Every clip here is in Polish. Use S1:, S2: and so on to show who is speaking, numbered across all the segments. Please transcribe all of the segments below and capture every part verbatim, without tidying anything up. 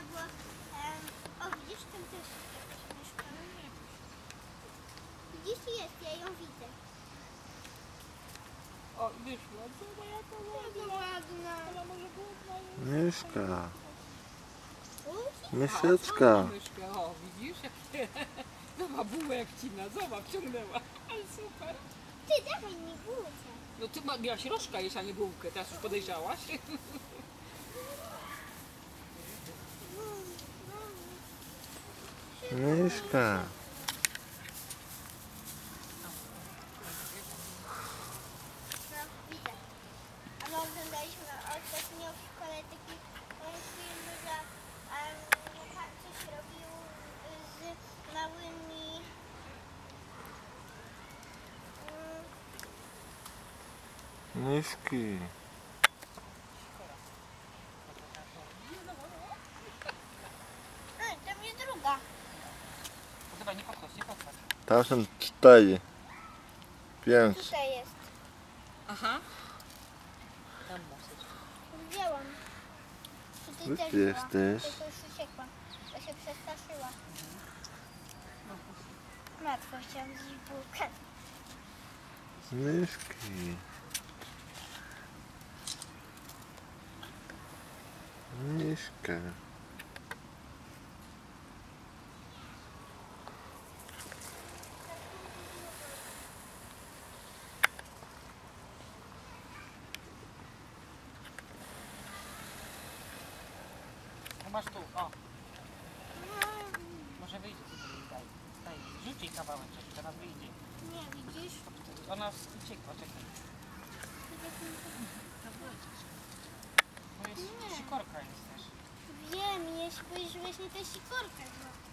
S1: bo em, o widzisz, tam też jakaś myszka. Widzisz, jest, ja ją widzę.
S2: O, wyszła, co jaka ładna.
S1: ładna.
S2: Ona może głodna jest.
S3: Myszka.
S1: Uzi?
S3: Myszeczka.
S2: A, myszka, o, widzisz, jakie... Zobacz, bułę jak cina, zobacz, wciągnęła. Ale super.
S1: Ty, dawaj mi bułkę.
S2: No ty ma- miałaś rożka jeść, a nie bułkę, teraz już podejrzałaś.
S3: Myszka.
S1: No, widzę. A my oglądaliśmy ostatnio w szkole taki um, film, że um, pan coś robił z małymi um,
S3: Myszki.
S1: a, tam jest druga.
S2: Dobra, nie podchodź, nie podchodź.
S3: Tam są cztery. Pięć.
S1: Tutaj jest.
S2: Aha. Tam masz.
S1: Wzięłam. Czy ty
S3: Gdzie
S1: też
S3: ty
S1: była?
S3: jesteś?
S1: Tylko już uciekła. Bo się przestraszyła. Matko, chciałam zjeść bułkę.
S3: Myszki. Myszka.
S2: No masz tu, o. Może wyjdzie, co tu jej daj. Daj, rzuć jej kawałeczek, teraz wyjdzie.
S1: Nie, widzisz?
S2: Ona uciekła, czekaj. Bo jest
S1: Nie.
S2: sikorka jest też.
S1: Wiem, jest właśnie ta sikorka złapła.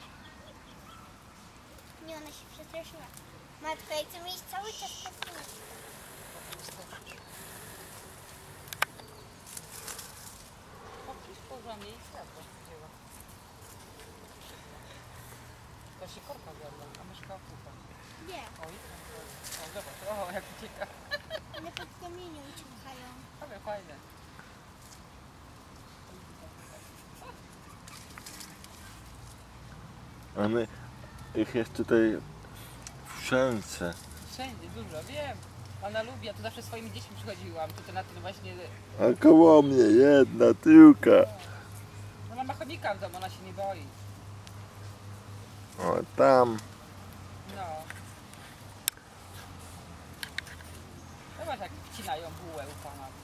S1: Nie, ona się przestraszyła. Matko, ja chcę mieć cały czas taką.
S2: Popisz poza mnie i kwiatko wzięła. Ta sikorka zjadła, a myszka kupa.
S1: Nie,
S2: Oj, o zobacz, o jak ucieka.
S1: one pod kamieniem uciekają.
S2: Ale fajne.
S3: A my ich jest tutaj wszędzie.
S2: Wszędzie dużo, wiem. Ona lubi, ja tu zawsze swoimi dziećmi przychodziłam. Tutaj na tym właśnie...
S3: A koło mnie jedna tyłka.
S2: Ona ma chomika w domu, ona się nie boi.
S3: O, tam.
S2: No. Zobacz jak wcinają bułę u pana.